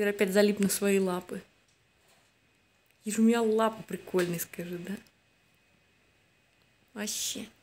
Теперь опять залип на свои лапы. И же у меня лапы прикольные, скажи, да? Вообще.